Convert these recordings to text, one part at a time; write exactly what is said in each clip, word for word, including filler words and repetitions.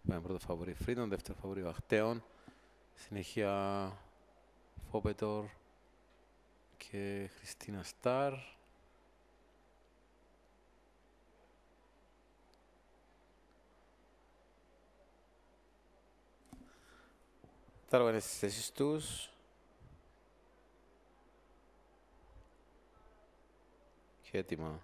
με πρώτο φαβορί Φρίδον, δεύτερο φαβορί Βαχτέων. Συνέχεια Φόπετορ και Χριστίνα Σταρ. Τα λόγια είναι στις θέσεις τους. Και έτοιμα.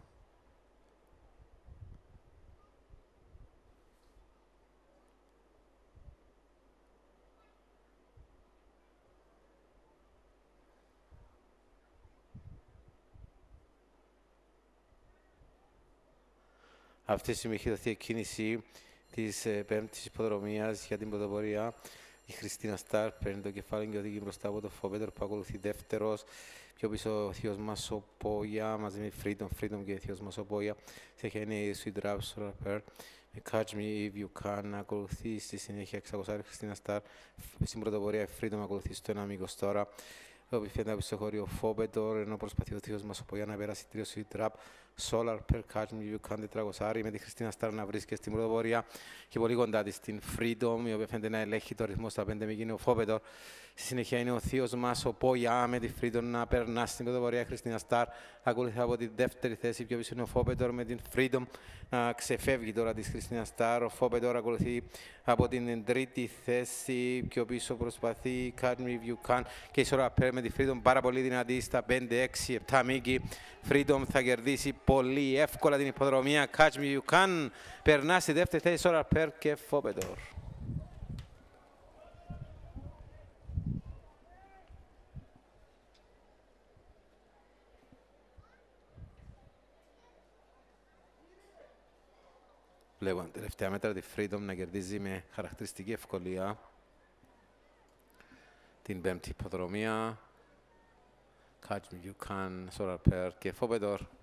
Αυτή τη στιγμή έχει δοθεί εκκίνηση της ε, πέμπτης υποδρομίας για την πρωτοπορία. Η Χριστίνα Σταρ παίρνει το κεφάλι και οδηγεί μπροστά από το Φόπετορ που ακολουθεί δεύτερος. Πιο πίσω ο θείος μας ο Πόγια μαζί με Freedom, Freedom και ο θείος μας ο Πόγια. Συνέχεια είναι η Sweet Rap Rapper με Catch Me If You Can να ακολουθεί στη συνέχεια εξακόσια η Χριστίνα Σταρ. Στην πρωτοπορία η Freedom ακολουθεί στο ένα μήκος τώρα. Όπου φαίνεται από στο χώριο Φόπετορ, ενώ προσπαθεί ο θείος μας ο Πόγια να περάσει τρία Sweet Rap. Solar Per Catch Me You Can τετρακόσια με τη Χριστίνα Σταρ να βρίσκεται στην πρωτοπορία και πολύ κοντά της στην Freedom, η οποία φαίνεται να ελέγχει το ρυθμό στα πέντε μήκη είναι ο Φόπετορ. Στη συνέχεια είναι ο θείος μας ο Πόγια με τη Freedom να περνά στην πρωτοπορία. Η Χριστίνα Σταρ ακολουθεί από τη δεύτερη θέση, πιο πίσω είναι ο Φόπετορ με την Freedom να ξεφεύγει τώρα της Χριστίνα Σταρ. Ο Φόπετορ ακολουθεί από την τρίτη θέση, πιο πίσω προσπαθεί Catch Me If You Can και η Solar Per με τη Freedom πάρα πολύ δυνατή στα πέντε, έξι, επτά μήκη. Freedom θα κερδίσει πολύ εύκολα την υποδρομία. Catch Me You Can περνά στη δεύτερη θέση Solar Per και Φόπετορ. Βλέπουμε τελευταία μέτρα τη Freedom να κερδίζει με χαρακτηριστική ευκολία την πέμπτη υποδρομία. Catch Me You Can, Solar Per και Φόπετορ.